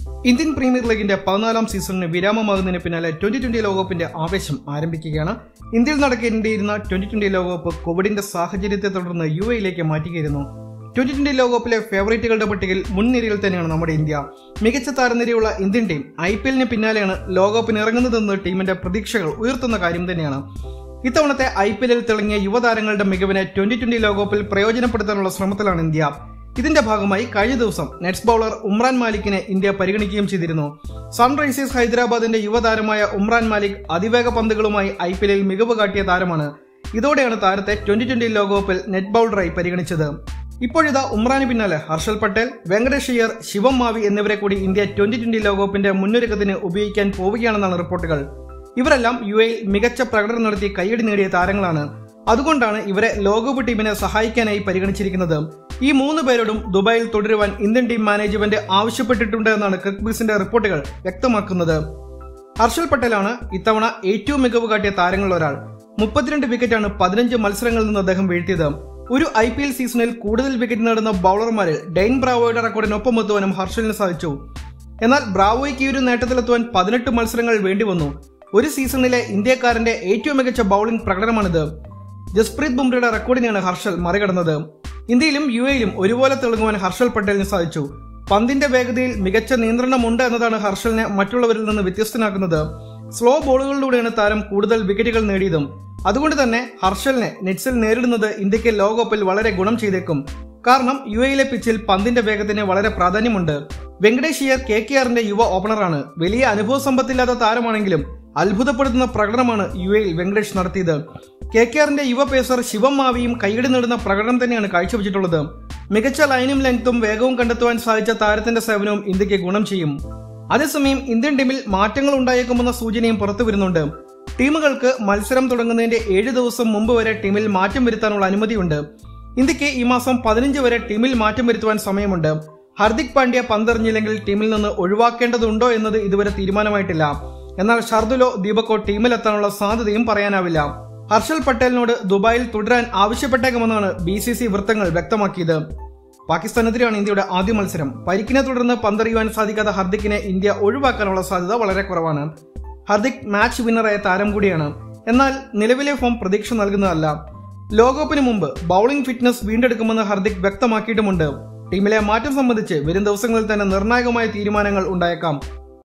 Indian premier ലീഗിന്റെ 14ാം സീസണിന് വിരാമമാകുന്നതിന് പിന്നാലെ 2020 ലോകകപ്പിന്റെ ആവേശം ആരംഭിക്കുകയാണ്. ഇന്ത്യയിൽ നടക്കേണ്ടിയിരുന്ന 2020 ലോകകപ്പ് കോവിഡിന്റെ സാഹചര്യത്തെ തുടർന്ന് UAEയിലേക്ക് മാറ്റുകയായിരുന്നു. 2020 ലോകകപ്പിലെ ഫേവറേറ്റുകളുടെ പട്ടികയിൽ മുൻനിരയിൽ തന്നെയാണ് നമ്മുടെ ഇന്ത്യ. മികച്ച താരനിരയുള്ള ഇന്ത്യൻ ടീം IPLന് പിന്നാലെയാണ് ലോകകപ്പിന് ഇറങ്ങുന്നതെന്ന് ടീമിന്റെ പ്രതീക്ഷകൾ ഉയർത്തുന്ന കാര്യം തന്നെയാണ്. ഇത്തവണത്തെ IPLൽ തിളങ്ങിയ യുവതാരങ്ങളുടെ മികവിനെ 2020 ലോകകപ്പിൽ പ്രയോജനപ്പെടുത്താനുള്ള ശ്രമത്തിലാണ് ഇന്ത്യ. ഇതിന്റെ ഭാഗമായി കഴിഞ്ഞ ദിവസം നെറ്റ്സ് ബൌളർ ഉമ്രാൻ മാലിക്കിനെ ഇന്ത്യ പരിഗണിക്കുകയും ചെയ്തിരുന്നു. സൺറൈസേഴ്സ് ഹൈദരാബാദിന്റെ യുവതാരമായ ഉമ്രാൻ മാലിക് അതിവേഗ പന്തുകളുമായി IPLൽ മികവ് കാട്ടിയ താരമാണ്. ഇതോടെയാണ് താരത്തെ 2020 ലോകകപ്പിൽ നെറ്റ് ബൌളറായി പരിഗണിച്ചത്. ഇപ്പോഴിതാ ഉമ്രാന് പിന്നാലെ ഹർഷൽ പട്ടേൽ, വെങ്കടേഷ്, ഇയർ, ശിവം, മാവി എന്നിവരെ കൂടി ഇന്ത്യ 2020 ലോകകപ്പിന്റെ മുന്നൊരുക്കത്തിന് ഉപയോഗിക്കാൻ പോവുകയാണെന്നാണ് റിപ്പോർട്ടുകൾ. ഇവരെല്ലാം UAEയിൽ മികച്ച പ്രകടനം നടത്തി കയ്യടി നേടിയ താരങ്ങളാണ്. അതുകൊണ്ടാണ് ഇവരെ ലോകകപ്പ് ടീമിനെ സഹായിക്കാനായി പരിഗണിച്ചിരിക്കുന്നത്. ഈ 3 പേരോടും ദുബായിൽ തുടരുവാൻ ഇന്ത്യൻ ടീം മാനേജ്മെന്റ് ആവശ്യപ്പെട്ടിട്ടുണ്ട് എന്നാണ് ക്രിക്ബീസിന്റെ റിപ്പോർട്ടുകൾ വ്യക്തമാക്കുന്നത്. ഹർഷൽ പട്ടേലാണ് ഇത്തവണ ഏറ്റവും മികവ് കാട്ടിയ താരങ്ങളിൽ ഒരാൾ. 32 വിക്കറ്റാണ് 15 മത്സരങ്ങളിൽ നിന്ന് അദ്ദേഹം വീഴ്ത്തിയത്. ഒരു IPL സീസണിൽ കൂടുതൽ വിക്കറ്റ് നേടുന്ന ബൌളർമാരിൽ ഡെയ്ൻ ബ്രാവോയുടെ റെക്കോർഡിനൊപ്പം എത്തുവാനും ഹർഷലിന് സാധിച്ചു. എന്നാൽ ബ്രാവോയ്ക്ക് ഈ ഒരു നേട്ടത്തിലെത്തുവാൻ 18 മത്സരങ്ങൾ വേണ്ടിവന്നു. ഒരു സീസണിലെ ഇന്ത്യക്കാരന്റെ ഏറ്റവും മികച്ച ബൌളിംഗ് പ്രകടനമാണിത്. ജസ്പ്രീത് ബുംറയുടെ റെക്കോർഡിനെയാണ് ഹർഷൽ മറികടന്നത്. ഇന്ത്യയിലും UAEയിലും ഒരുപോലെ തിളങ്ങുവാൻ ഹർഷൽ പട്ടേലിന് സാധിച്ചു. പന്തിന്റെ വേഗതയിൽ മികച്ച നിയന്ത്രണമുണ്ട് എന്നതാണ് ഹർഷലിനെ മറ്റുള്ളവരിൽ നിന്ന് വ്യത്യസ്തനാക്കുന്നത്. സ്ലോ ബോളുകളിലൂടെയാണ് താരം കൂടുതൽ വിക്കറ്റുകൾ നേടിയതും. അതുകൊണ്ട് തന്നെ ഹർഷലിനെ നെറ്റ്സിൽ നേരിടുന്നത് ഇന്ത്യക്ക് ലോകകപ്പിൽ വളരെ ഗുണം ചെയ്തേക്കും. കാരണം UAEയിലെ പിച്ചിൽ പന്തിന്റെ വേഗത്തിന് വളരെ പ്രാധാന്യമുണ്ട്. വെങ്കടേഷ്, ഇയർ KKRന്റെ യുവ ഓപ്പണറാണ്. വലിയ അനുഭവ സമ്പത്തില്ലാത്ത താരമാണെങ്കിലും അത്ഭുതപ്പെടുത്തുന്ന പ്രകടനമാണ് UAEയിൽ വെങ്കടേഷ് നടത്തിയത്. KKRന്റെ യുവ പേസർ ശിവം, മാവിയും കൈയടി നേടുന്ന പ്രകടനം തന്നെയാണ് കാഴ്ചവെച്ചിട്ടുള്ളത്. മികച്ച ലൈനും ലെങ്ത്തും വേഗവും കണ്ടെത്തുവാൻ സാധിച്ച താരത്തിന്റെ സേവനവും ഇന്ത്യക്ക് ഗുണം ചെയ്യും. അതേസമയം ഇന്ത്യൻ ടീമിൽ മാറ്റങ്ങൾ ഉണ്ടായേക്കുമെന്ന സൂചനയും പുറത്തു വരുന്നുണ്ട്. ടീമുകൾക്ക് മത്സരം തുടങ്ങുന്നതിന്റെ 7 ദിവസം മുമ്പ് വരെ ടീമിൽ മാറ്റം വരുത്താനുള്ള അനുമതിയുണ്ട്. ഇന്ത്യക്ക് ഈ മാസം 15 വരെ ടീമിൽ മാറ്റം വരുത്തുവാൻ സമയമുണ്ട്. ഹർദിക് പാണ്ഡ്യ പന്തെറിഞ്ഞില്ലെങ്കിൽ ടീമിൽ നിന്ന് ഒഴിവാക്കേണ്ടതുണ്ടോ എന്നത് ഇതുവരെ തീരുമാനമായിട്ടില്ല. എന്നാൽ ഷർദുലോ, ദീപക്കോ ടീമിലെത്താനുള്ള സാധ്യതയും പറയാനാവില്ല. ഹർഷൽ പട്ടേലിനോട് ദുബായിൽ തുടരാൻ ആവശ്യപ്പെട്ടേക്കുമെന്നാണ് BCC വൃത്തങ്ങൾ വ്യക്തമാക്കിയത്. പാകിസ്ഥാനെതിരെയാണ് ഇന്ത്യയുടെ ആദ്യ മത്സരം. പരിക്കിനെ തുടർന്ന് പന്തെറിയുവാൻ സാധിക്കാത്ത ഹർദിക്കിനെ ഇന്ത്യ ഒഴിവാക്കാനുള്ള സാധ്യത വളരെ കുറവാണ്. ഹർദിക് മാച്ച് വിന്നറായ താരം കൂടിയാണ്. എന്നാൽ നിലവിലെ ഫോം പ്രതീക്ഷ നൽകുന്നതല്ല. ലോകകപ്പിന് മുമ്പ് ബൌളിംഗ് ഫിറ്റ്നസ് വീണ്ടെടുക്കുമെന്ന് ഹർദിക് വ്യക്തമാക്കിയിട്ടുമുണ്ട്. ടീമിലെ മാറ്റം സംബന്ധിച്ച് വരും ദിവസങ്ങളിൽ തന്നെ നിർണായകമായ തീരുമാനങ്ങൾ ഉണ്ടായേക്കാം.